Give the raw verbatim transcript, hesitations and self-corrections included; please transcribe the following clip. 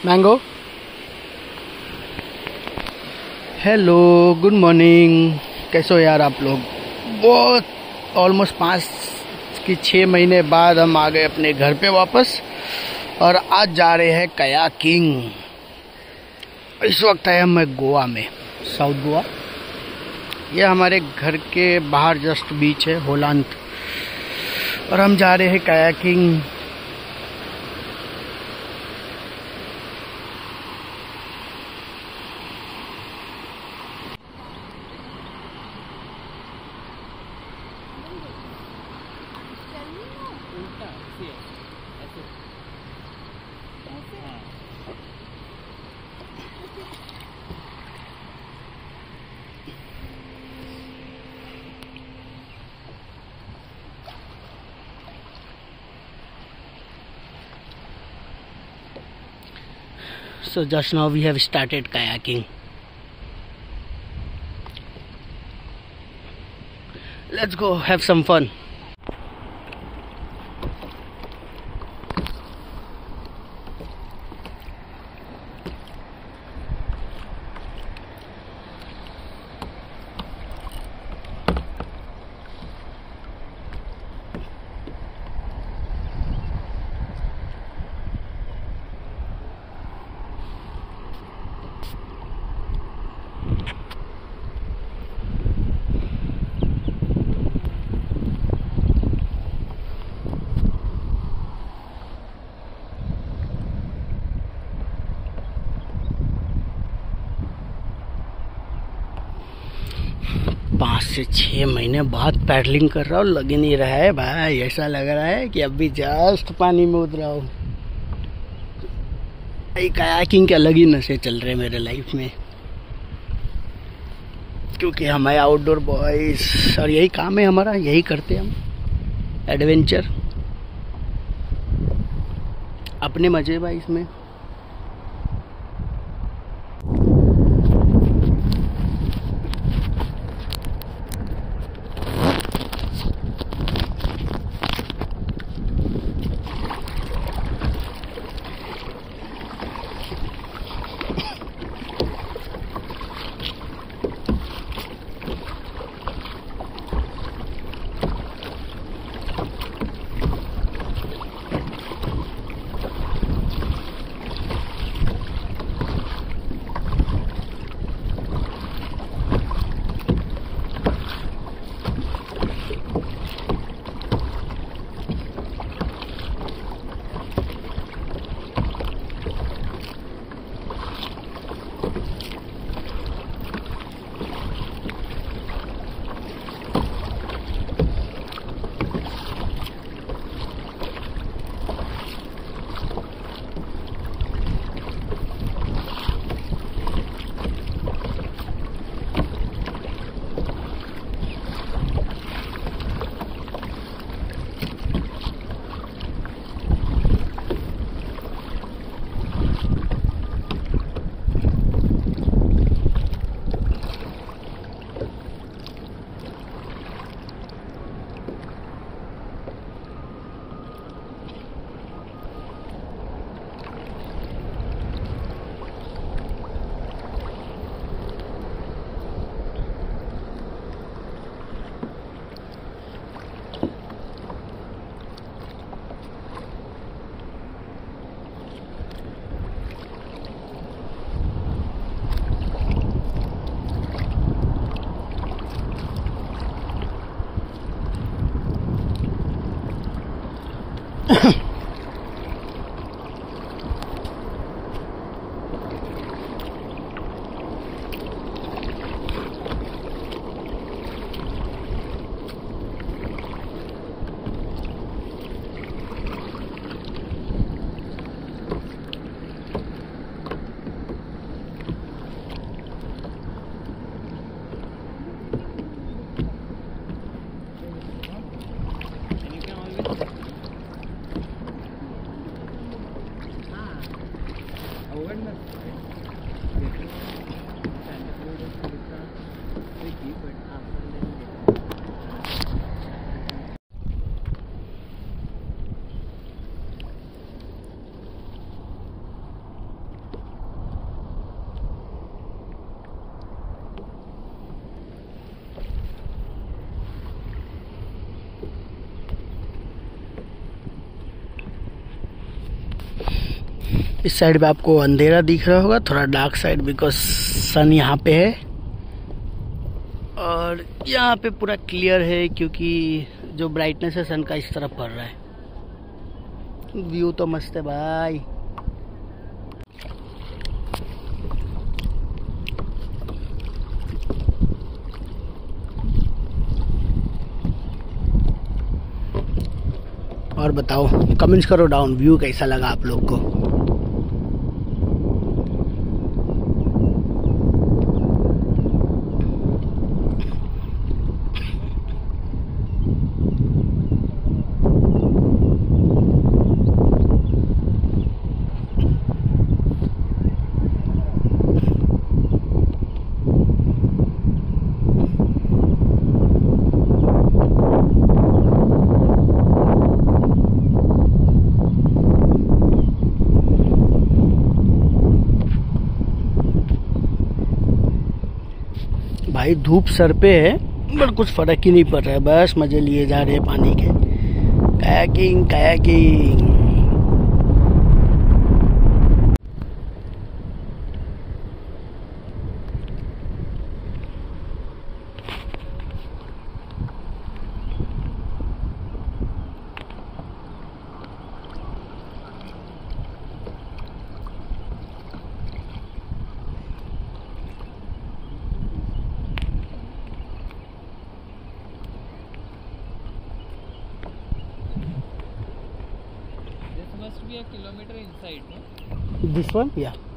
Mango. Hello, good morning. कैसे हो यार आप लोग? बहुत ऑलमोस्ट पाँच की छः महीने बाद हम आ गए अपने घर पे वापस और आज जा रहे हैं कयाकिंग। इस वक्त है हम गोवा में, साउथ गोवा। ये हमारे घर के बाहर जस्ट बीच है, होलांत, और हम जा रहे हैं kayaking. So just now we have started kayaking. Let's go have some fun. पाँच से छः महीने बाद पैडलिंग कर रहा हूँ, लग ही नहीं रहा है भाई। ऐसा लग रहा है कि अभी जस्ट पानी में उतरा हूँ। कायाकिंग के अलग ही नशे चल रहे हैं मेरे लाइफ में, क्योंकि हमारे आउटडोर बॉयज और यही काम है हमारा, यही करते हैं हम, एडवेंचर। अपने मजे भाई इसमें। इस साइड पे आपको अंधेरा दिख रहा होगा, थोड़ा डार्क साइड, बिकॉज सन यहाँ पे है। और यहाँ पे पूरा क्लियर है क्योंकि जो ब्राइटनेस है सन का इस तरफ पड़ रहा है। व्यू तो मस्त है भाई। और बताओ, कमेंट्स करो डाउन, व्यू कैसा लगा आप लोग को। भाई धूप सर पे है पर कुछ फर्क ही नहीं पड़ रहा है, बस मजे लिए जा रहे हैं पानी के। Kayaking kayaking. Must be a kilometer inside, no? This one, yeah.